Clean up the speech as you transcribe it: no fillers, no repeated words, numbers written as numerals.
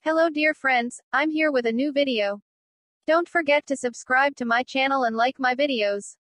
Hello dear friends, I'm here with a new video. Don't forget to subscribe to my channel and like my videos.